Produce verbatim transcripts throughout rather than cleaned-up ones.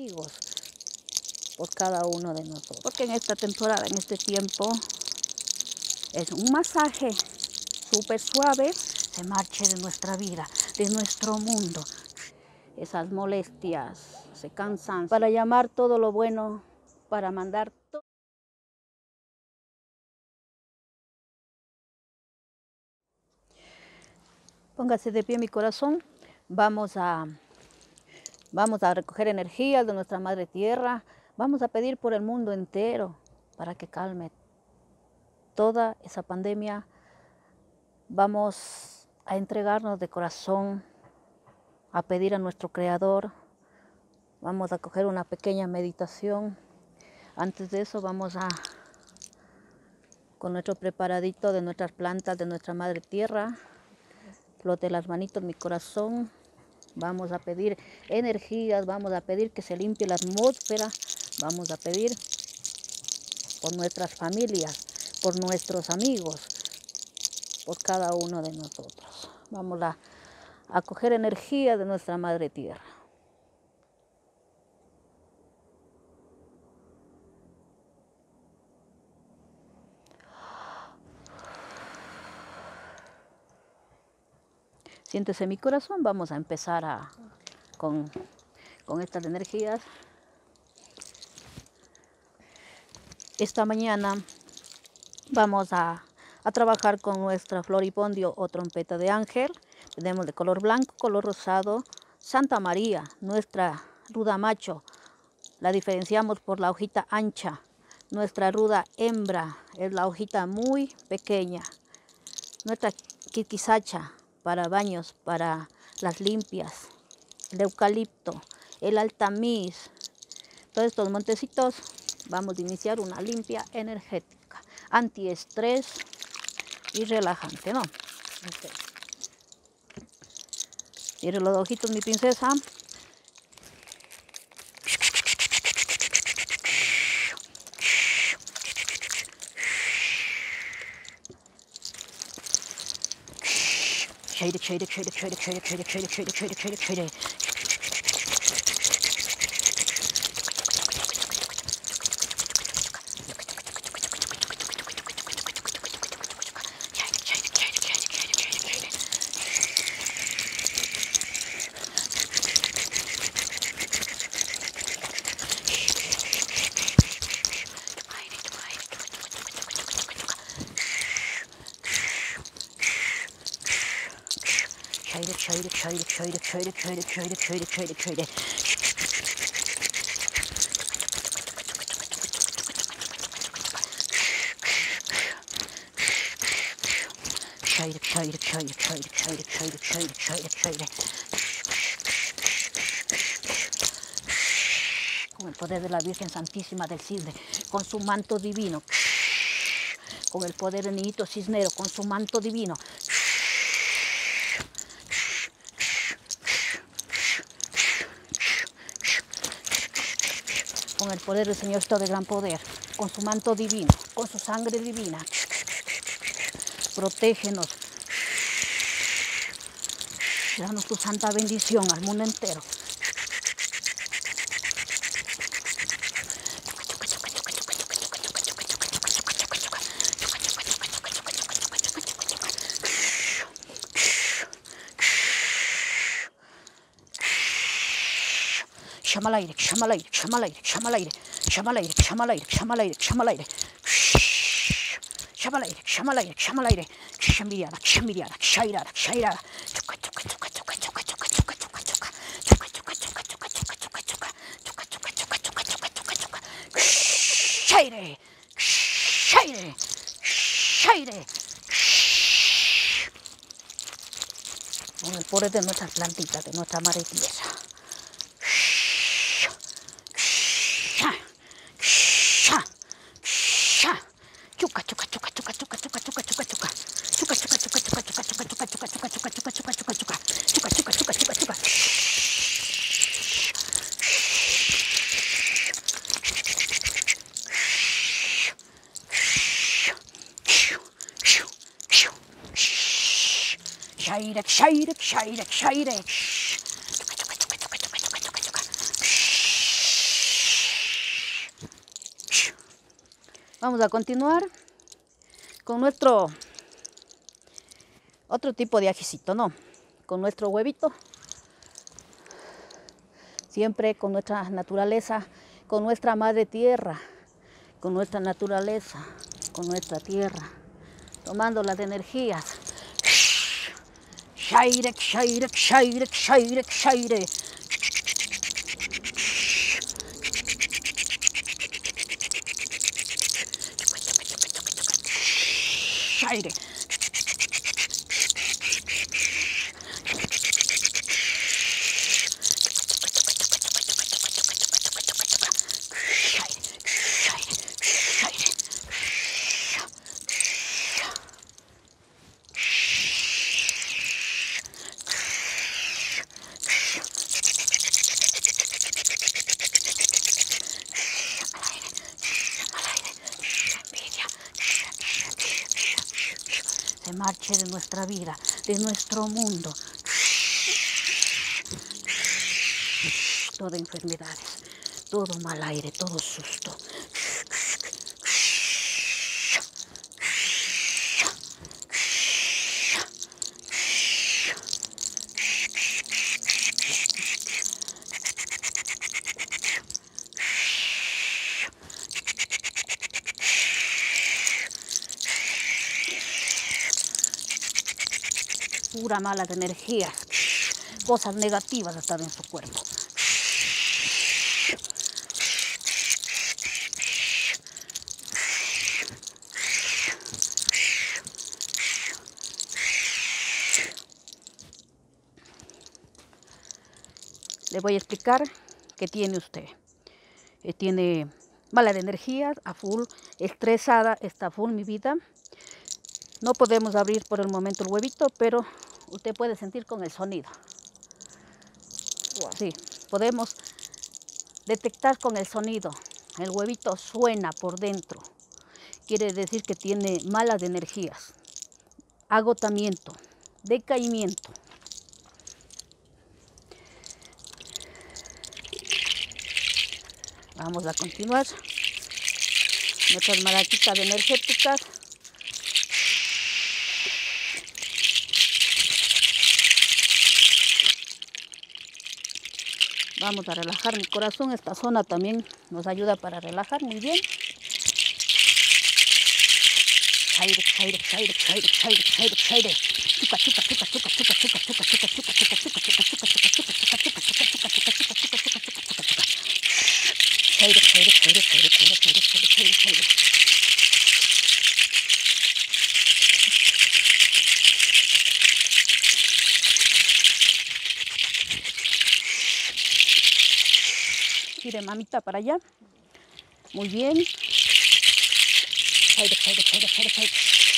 amigos, por cada uno de nosotros. Porque en esta temporada, en este tiempo, es un masaje súper suave, se marche de nuestra vida, de nuestro mundo. Esas molestias, se cansan, para llamar todo lo bueno, para mandar todo. Póngase de pie mi corazón, vamos a, vamos a recoger energías de nuestra Madre Tierra, vamos a pedir por el mundo entero para que calme toda esa pandemia. Vamos a entregarnos de corazón, a pedir a nuestro Creador. Vamos a coger una pequeña meditación. Antes de eso vamos a, con nuestro preparadito de nuestras plantas, de nuestra Madre Tierra, flote las manitos en mi corazón. Vamos a pedir energías, vamos a pedir que se limpie la atmósfera, vamos a pedir por nuestras familias, por nuestros amigos, por cada uno de nosotros. Vamos a, a coger energía de nuestra Madre Tierra. Siéntese mi corazón, vamos a empezar a, con, con estas energías. Esta mañana vamos a, a trabajar con nuestra floripondio o trompeta de ángel. Tenemos de color blanco, color rosado, Santa María, nuestra ruda macho. La diferenciamos por la hojita ancha. Nuestra ruda hembra es la hojita muy pequeña. Nuestra quiquisacha para baños, para las limpias. El eucalipto, el altamís. Todos estos montecitos vamos a iniciar una limpia energética, antiestrés y relajante, ¿no? Okay. Cierre los ojitos, mi princesa. Shade, shade, shade, shade, shade, shade, shade, shade, shade, shade, shade. Şöyle, şöyle, şöyle, şöyle, şöyle, şöyle, şöyle, şöyle, şöyle. Şöyle, şöyle, şöyle, şöyle, şöyle, şöyle, şöyle, şöyle, şöyle. Con el poder de la Virgen Santísima del Cisne, con su manto divino. Con el poder del niñito cisnero, con su manto divino. Con el poder del Señor todo de gran poder, con su manto divino, con su sangre divina. Protégenos. Danos tu santa bendición al mundo entero. Llama al aire, llama al aire, llama al aire, llama al aire, llama al aire, llama al aire, llama al aire, llama al aire. Llama al aire, llama al aire, llama al aire. Chambiriada, chambiriada, chairada, chairada. Chuca, chuca, chuca, chuca, chuca, chuca, chuca, chuca, chuca. Chuca, chuca, chuca, chuca, chuca, chuca, chuca. Chuca, chuca, chuca, chuca, chuca, chuca, chuca. Chaire, chaire, chaire. Con el poder de nuestras plantitas, de nuestra madre tierra. Shairek, shairek, shairek, shairek. Vamos a continuar con nuestro otro tipo de ajicito, ¿no? Con nuestro huevito. Siempre con nuestra naturaleza, con nuestra madre tierra, con nuestra naturaleza, con nuestra tierra, tomando las energías. Shaire, shaire, shaire, shaire, shaire. Shaire. Se marche de nuestra vida, de nuestro mundo. Toda enfermedades, todo mal aire, todo susto. Pura malas energías, cosas negativas están en su cuerpo. Le voy a explicar qué tiene usted. Eh, tiene malas energías, a full, estresada, está full mi vida. No podemos abrir por el momento el huevito, pero usted puede sentir con el sonido. Wow. Sí, podemos detectar con el sonido. El huevito suena por dentro. Quiere decir que tiene malas energías, agotamiento, decaimiento. Vamos a continuar. Nuestras maraquitas energéticas. Vamos a relajar mi corazón. Esta zona también nos ayuda para relajar muy bien. Chaire, chaire, chaire, chaire, chaire, chaire, chaire. Chuca, chuca, chuca, chuca, chuca, chuca, chuca, chuca, chuca, chuca, chuca, chuca, chuca, chuca, chuca, chuca, chuca, chuca, chuca. Chaire, chaire, chaire, chaire, chaire, chaire, chaire, chaire, chaire. Gire, mamita, para allá. Muy bien. Chaire, chaire, chaire, chaire, chaire.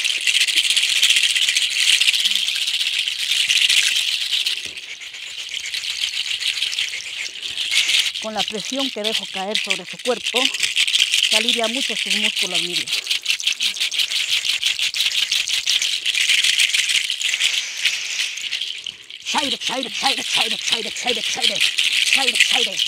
Con la presión que dejo caer sobre su cuerpo, se alivia mucho sus músculos, miren. Chaire, chaire, chaire, chaire, chaire, chaire, chaire, chaire, chaire.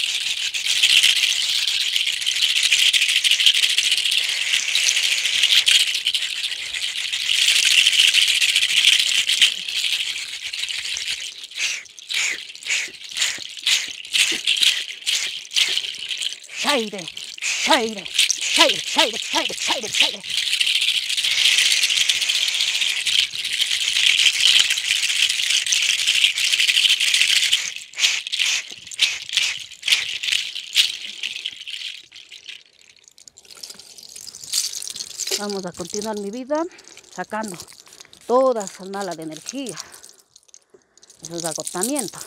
Chaire, chaire, chaire, chaire, chaire, chaire, chaire. Vamos a continuar mi vida sacando todas esas malas de energía, esos agotamientos.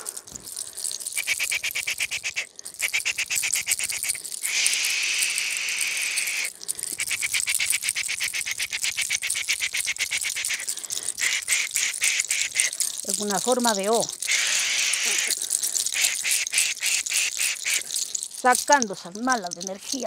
Es una forma de O. Sacando esas malas de energía.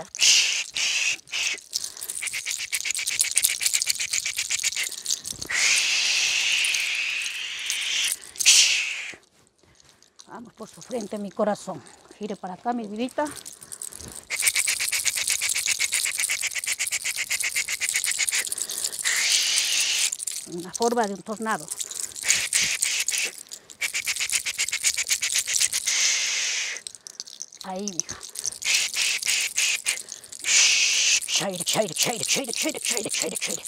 Vamos por su frente, mi corazón. Gire para acá, mi vidita. una forma de un tornado. Ahí, mija. Chaire, chaire, chaire, chaire, chaire, chaire, chaire, chaire.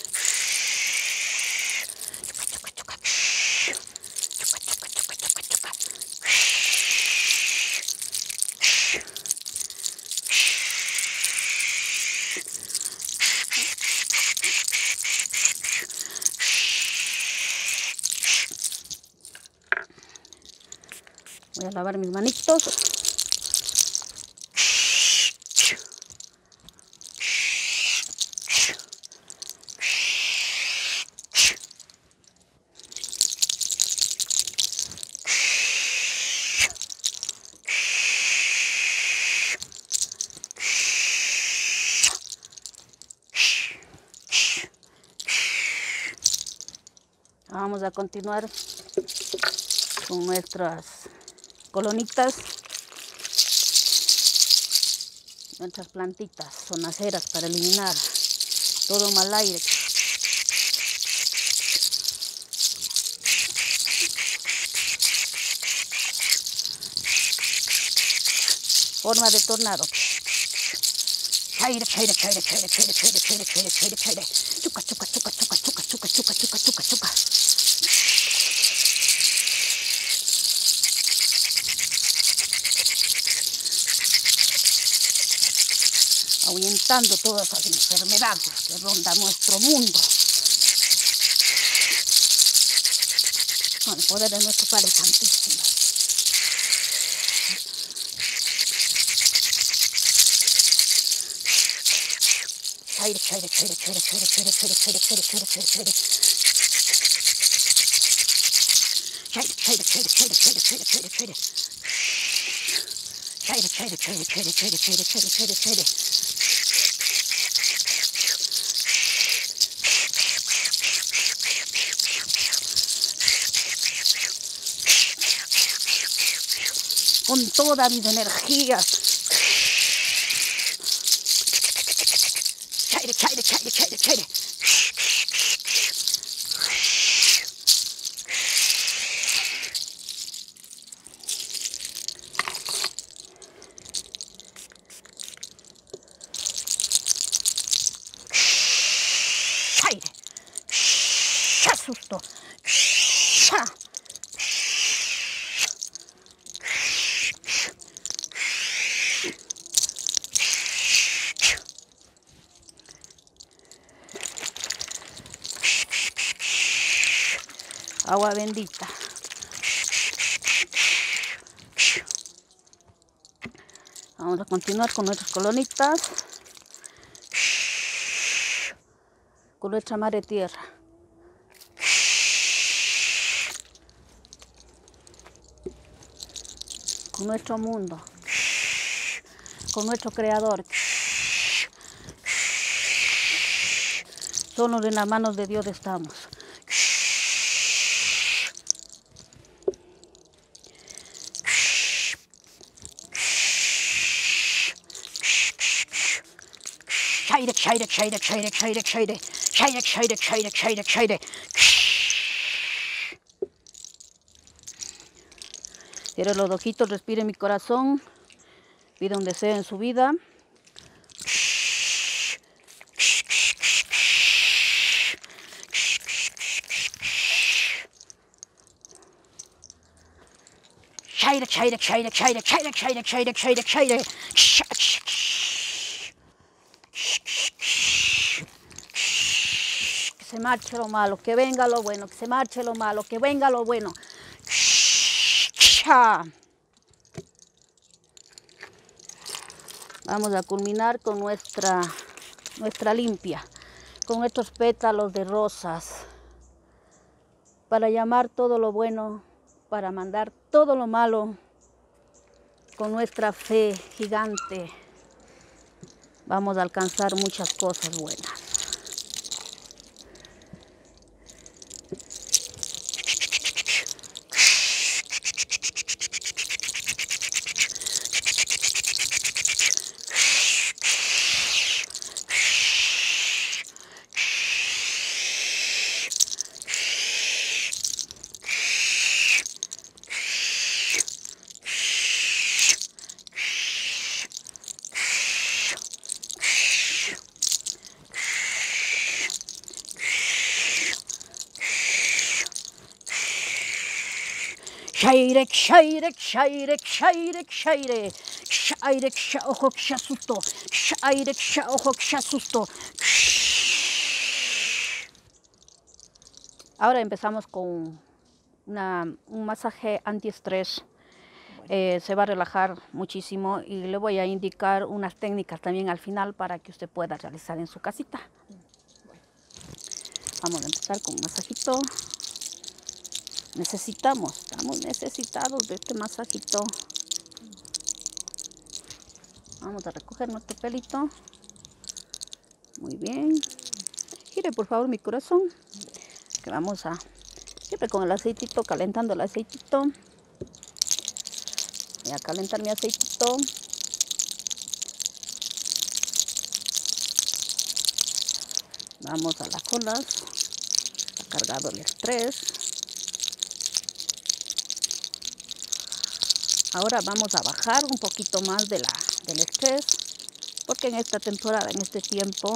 Voy a lavar mis manitos. Vamos a continuar con nuestras colonitas, nuestras plantitas sonaceras para eliminar todo mal aire. Forma de tornado. Chaire, chaire, chaire, chaire, chaire, chaire, chaire, chaire, chaire, chaire. Chuca, chuca, chuca, chuca, chuca, chuca, chuca, chuca, chuca, chuca. Ahuyentando todas las enfermedades que rondan nuestro mundo. Con el poder de nuestro Padre Santísimo. Chaire, chaire, chaire, chaire, chaire, chaire, chaire, chaire, chaire, chaire, chaire, chaire. Chaire, chaire, chaire, chaire, chaire, chaire, chaire, chaire. Chaire, chaire, chaire, chaire, chaire, chaire, chaire, chaire, chaire. Con todas mis energías. Chaire, chaire, chaire, chaire, chaire. Chaire. ¡Qué susto! ¡Cha! Agua bendita. Vamos a continuar con nuestras colonitas, con nuestra madre tierra. Con nuestro mundo, con nuestro creador. Solo en las manos de Dios estamos. Chaire, chaire, chaire, chaire, chaire, chaire, chaire, chaire, chaire, chaire, chaire. Cierre los ojitos, respire mi corazón, pida un deseo en su vida. Chaire, chaire, chaire, chaire, chaire, chaire, chaire, chaire, chaire. Que se marche lo malo, que venga lo bueno, que se marche lo malo, que venga lo bueno. Vamos a culminar con nuestra, nuestra limpia, con estos pétalos de rosas, para llamar todo lo bueno, para mandar todo lo malo, con nuestra fe gigante. Vamos a alcanzar muchas cosas buenas. Shaire, shaire, shaire, shaire, shaire. Shaire, sha, ojo, que se asustó. Shaire, sha, ojo, que se asustó. Ahora empezamos con una, un masaje antiestrés. Eh, se va a relajar muchísimo y le voy a indicar unas técnicas también al final para que usted pueda realizar en su casita. Vamos a empezar con un masajito. Necesitamos, estamos necesitados de este masajito. Vamos a recoger nuestro pelito. Muy bien. Gire por favor mi corazón. Que vamos a, siempre con el aceitito, calentando el aceitito. Voy a calentar mi aceitito. Vamos a las olas. Está cargado el estrés. Ahora vamos a bajar un poquito más de la, del estrés. Porque en esta temporada, en este tiempo,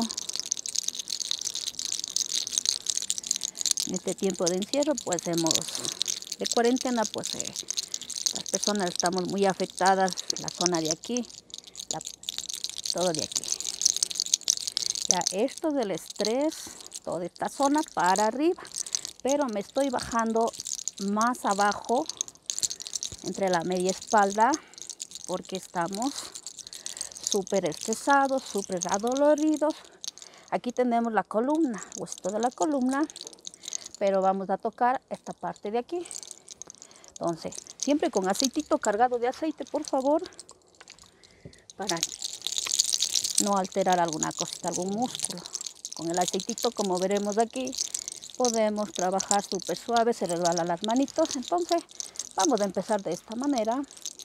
en este tiempo de encierro, pues hemos, de cuarentena, pues eh, las personas estamos muy afectadas, la zona de aquí, la, todo de aquí. Ya esto del estrés, toda esta zona para arriba, pero me estoy bajando más abajo, entre la media espalda, porque estamos súper estresados, súper adoloridos. Aquí tenemos la columna, hueso de la columna, pero vamos a tocar esta parte de aquí. Entonces, siempre con aceitito, cargado de aceite, por favor, para no alterar alguna cosita, algún músculo. Con el aceitito, como veremos aquí, podemos trabajar súper suave, se resbalan las manitos. Entonces, vamos a empezar de esta manera.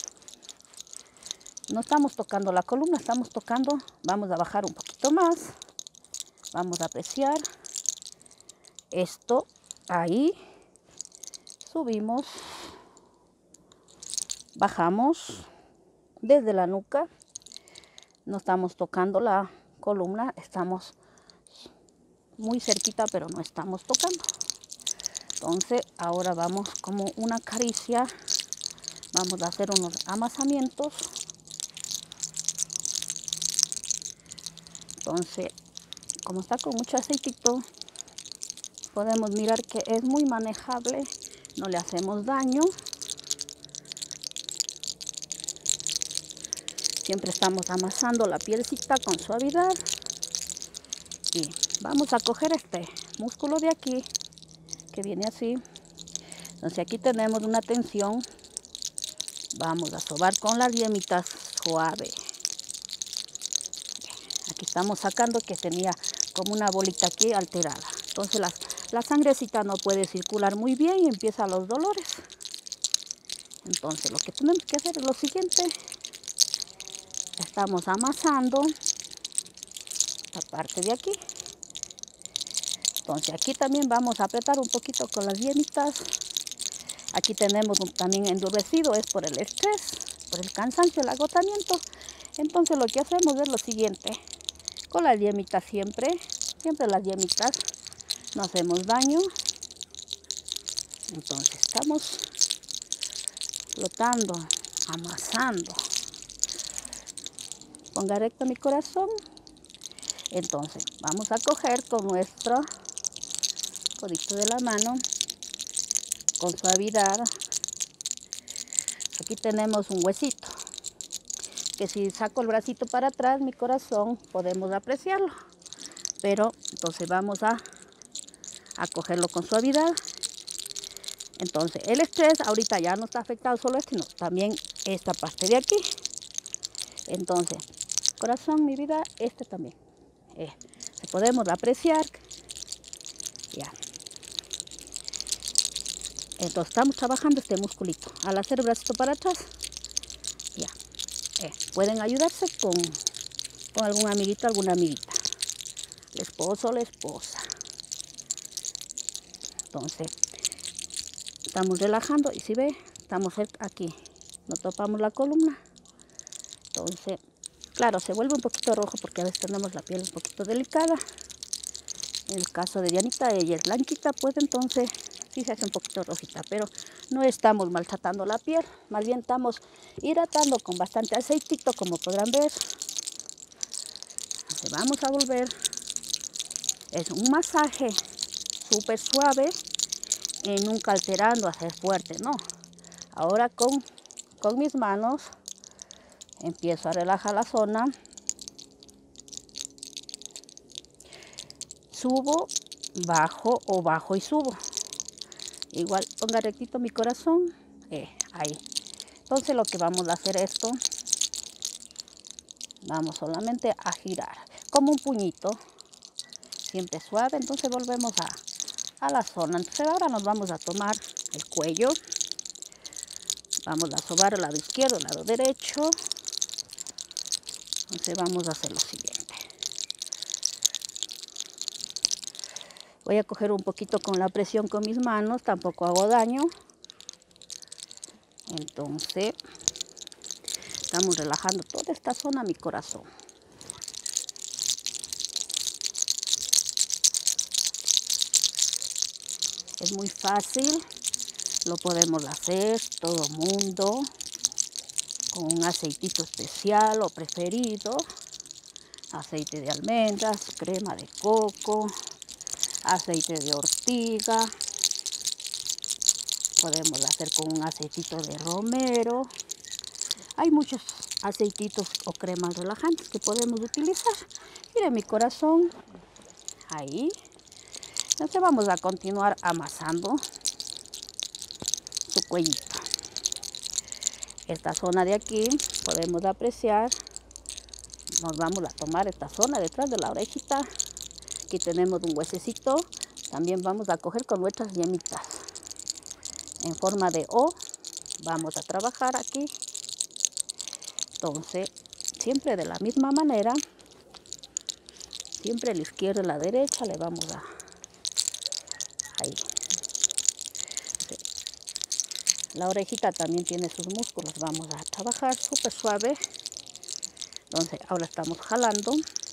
No estamos tocando la columna, estamos tocando, vamos a bajar un poquito más. Vamos a apreciar esto, ahí, subimos, bajamos desde la nuca, no estamos tocando la columna, estamos muy cerquita, pero no estamos tocando. Entonces, ahora vamos como una caricia, vamos a hacer unos amasamientos. Entonces, como está con mucho aceitito, podemos mirar que es muy manejable, no le hacemos daño. Siempre estamos amasando la pielcita con suavidad. Y vamos a coger este músculo de aquí, que viene así. Entonces aquí tenemos una tensión. Vamos a sobar con las yemitas suave. Aquí estamos sacando que tenía como una bolita aquí alterada. Entonces la, la sangrecita no puede circular muy bien y empiezan los dolores. Entonces lo que tenemos que hacer es lo siguiente. Estamos amasando esta parte de aquí. Entonces aquí también vamos a apretar un poquito con las yemitas. Aquí tenemos un, también endurecido, es por el estrés, por el cansancio, el agotamiento. Entonces lo que hacemos es lo siguiente. Con las yemitas siempre, siempre las yemitas, no hacemos daño. Entonces estamos flotando, amasando. Ponga recto mi corazón. Entonces vamos a coger con nuestro codito de la mano, con suavidad. Aquí tenemos un huesito, que si saco el bracito para atrás, mi corazón, podemos apreciarlo. Pero entonces vamos a, a cogerlo con suavidad. Entonces el estrés ahorita ya no está afectado solo este, sino también esta parte de aquí. Entonces, corazón, mi vida, este también. Eh, se podemos apreciar. Ya. Entonces estamos trabajando este musculito. Al hacer el bracito para atrás, ya. Eh, pueden ayudarse con, con algún amiguito, alguna amiguita. El esposo o la esposa. Entonces, estamos relajando y si ve, estamos aquí. No topamos la columna. Entonces, claro, se vuelve un poquito rojo porque a veces tenemos la piel un poquito delicada. En el caso de Dianita, ella es blanquita, pues entonces sí se hace un poquito rojita, pero no estamos maltratando la piel, más bien estamos hidratando con bastante aceitito, como podrán ver. Entonces vamos a volver. Es un masaje súper suave, y nunca alterando, hacer fuerte, no. Ahora con, con mis manos empiezo a relajar la zona. Subo, bajo o bajo y subo. Igual ponga rectito mi corazón. Eh, ahí. Entonces lo que vamos a hacer esto, vamos solamente a girar como un puñito, siempre suave. Entonces volvemos a, a la zona. Entonces ahora nos vamos a tomar el cuello. Vamos a sobar el lado izquierdo, el lado derecho. Entonces vamos a hacer lo siguiente. Voy a coger un poquito con la presión con mis manos, tampoco hago daño. Entonces, estamos relajando toda esta zona, mi corazón. Es muy fácil, lo podemos hacer todo mundo, con un aceitito especial o preferido. Aceite de almendras, crema de coco, aceite de ortiga. Podemos hacer con un aceitito de romero. Hay muchos aceititos o cremas relajantes que podemos utilizar. Mire mi corazón. Ahí. Entonces vamos a continuar amasando su cuellito. Esta zona de aquí podemos apreciar. Nos vamos a tomar esta zona detrás de la orejita. Aquí tenemos un huesecito. También vamos a coger con nuestras yemitas en forma de O. Vamos a trabajar aquí. Entonces, siempre de la misma manera, siempre a la izquierda y a la derecha le vamos a... Ahí. La orejita también tiene sus músculos. Vamos a trabajar súper suave. Entonces, ahora estamos jalando.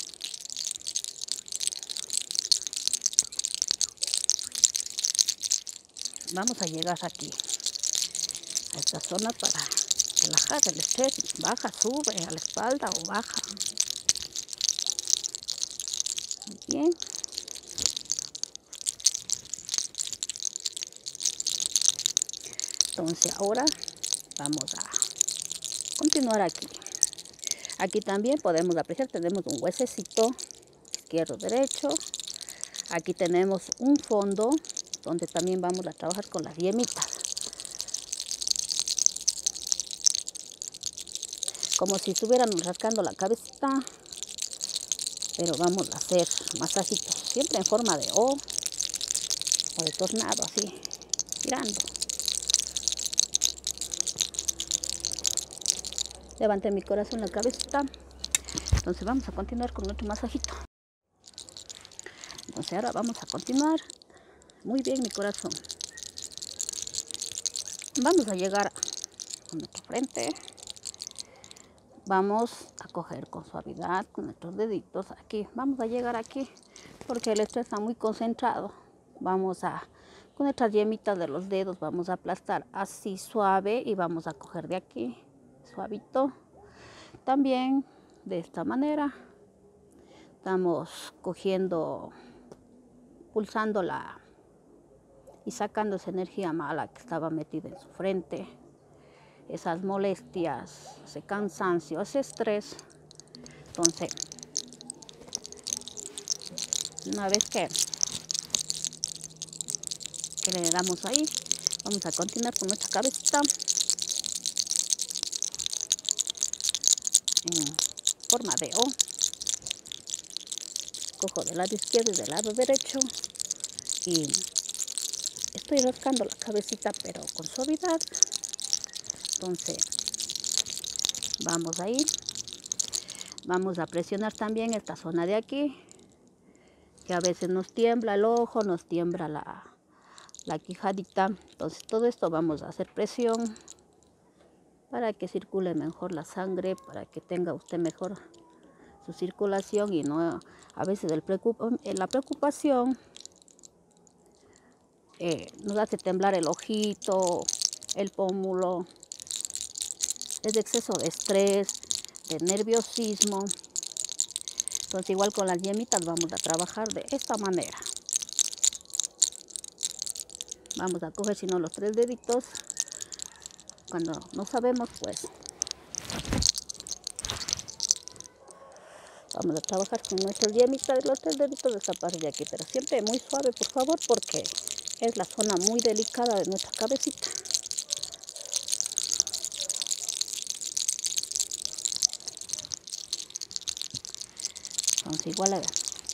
Vamos a llegar aquí, a esta zona para relajar el estrés. Baja, sube a la espalda o baja. Muy bien. Entonces ahora vamos a continuar aquí. Aquí también podemos apreciar, tenemos un huesecito izquierdo, derecho. Aquí tenemos un fondo donde también vamos a trabajar con las yemitas. Como si estuviéramos rascando la cabecita, pero vamos a hacer masajitos, siempre en forma de O o de tornado, así, girando. Levanté mi corazón, la cabecita. Entonces vamos a continuar con nuestro masajito. Entonces ahora vamos a continuar. Muy bien, mi corazón. Vamos a llegar a nuestra frente. Vamos a coger con suavidad con nuestros deditos aquí. Vamos a llegar aquí porque el estrés está muy concentrado. Vamos a, con nuestras yemitas de los dedos, vamos a aplastar así suave y vamos a coger de aquí, suavito. También de esta manera estamos cogiendo, pulsándola y sacando esa energía mala que estaba metida en su frente. Esas molestias, ese cansancio, ese estrés. Entonces, una vez que, que le damos ahí, vamos a continuar con nuestra cabecita en forma de O. Cojo del lado izquierdo y del lado derecho y estoy rascando la cabecita pero con suavidad. Entonces, vamos a ir. Vamos a presionar también esta zona de aquí, que a veces nos tiembla el ojo, nos tiembla la, la quijadita. Entonces todo esto vamos a hacer presión para que circule mejor la sangre, para que tenga usted mejor su circulación y no a veces el preocup la preocupación eh, nos hace temblar el ojito, el pómulo. Es de exceso de estrés, de nerviosismo. Entonces igual con las yemitas vamos a trabajar de esta manera. Vamos a coger, si no, los tres deditos. Cuando no sabemos, pues vamos a trabajar con nuestras yemitas, los tres deditos de esta parte de aquí, pero siempre muy suave, por favor, porque es la zona muy delicada de nuestra cabecita. Entonces igual le,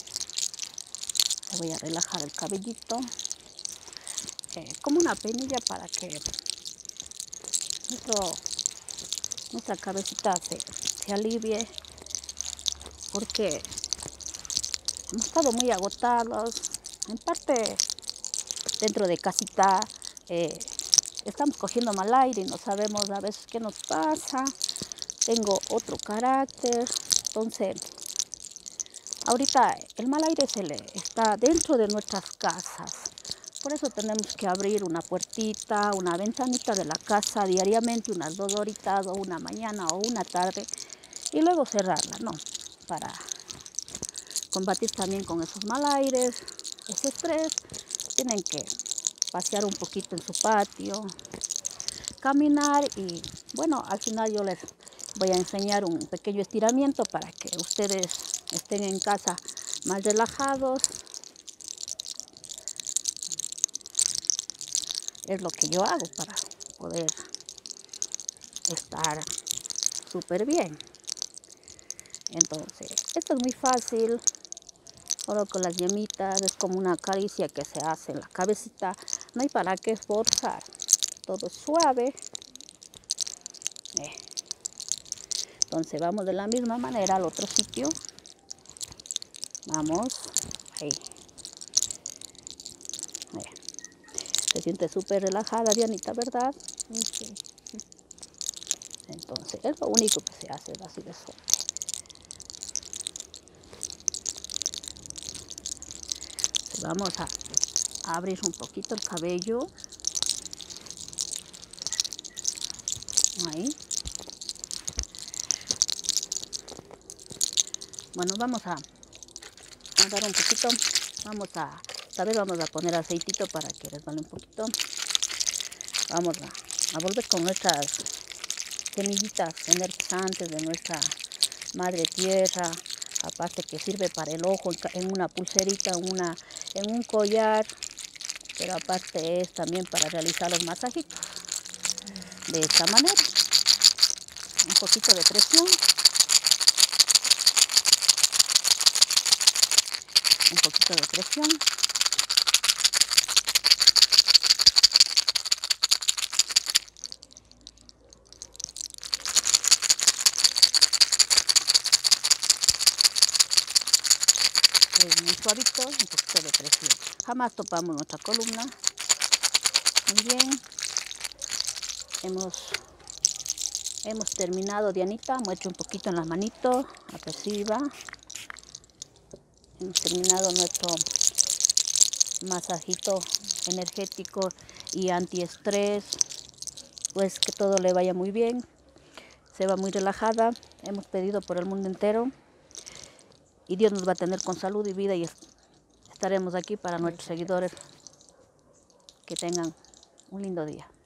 le voy a relajar el cabellito, eh, como una peinilla para que nuestro, nuestra cabecita se, se alivie, porque hemos estado muy agotados. En parte, dentro de casita, eh, estamos cogiendo mal aire y no sabemos a veces qué nos pasa. Tengo otro carácter, entonces ahorita el mal aire se le está dentro de nuestras casas. Por eso tenemos que abrir una puertita, una ventanita de la casa diariamente, unas dos horitas, o una mañana o una tarde, y luego cerrarla, ¿no? Para combatir también con esos mal aires, ese estrés. Tienen que pasear un poquito en su patio, caminar, y bueno, al final yo les voy a enseñar un pequeño estiramiento para que ustedes estén en casa más relajados. Es lo que yo hago para poder estar súper bien. Entonces, esto es muy fácil. Solo con las yemitas, es como una caricia que se hace en la cabecita. No hay para qué esforzar. Todo es suave. Eh. Entonces vamos de la misma manera al otro sitio. Vamos. Ahí. Eh. Se siente súper relajada, Dianita, ¿verdad? Sí. Entonces, es lo único que se hace, así de suave. Vamos a abrir un poquito el cabello. Ahí. Bueno, vamos a, a dar un poquito. Vamos a, esta vez vamos a poner aceitito para que resbale un poquito. Vamos a, a volver con nuestras semillitas energizantes de nuestra madre tierra. Aparte que sirve para el ojo, en una pulserita, en, una, en un collar. Pero aparte es también para realizar los masajitos. De esta manera. Un poquito de presión. Un poquito de presión. Es muy suavito, un poquito de presión. Jamás topamos nuestra columna. Muy bien. Hemos, hemos terminado, Dianita. Muestra un poquito en la manito. Apresiva. Hemos terminado nuestro masajito energético y antiestrés. Pues que todo le vaya muy bien. Se va muy relajada. Hemos pedido por el mundo entero. Y Dios nos va a tener con salud y vida, y estaremos aquí para nuestros seguidores. Que tengan un lindo día.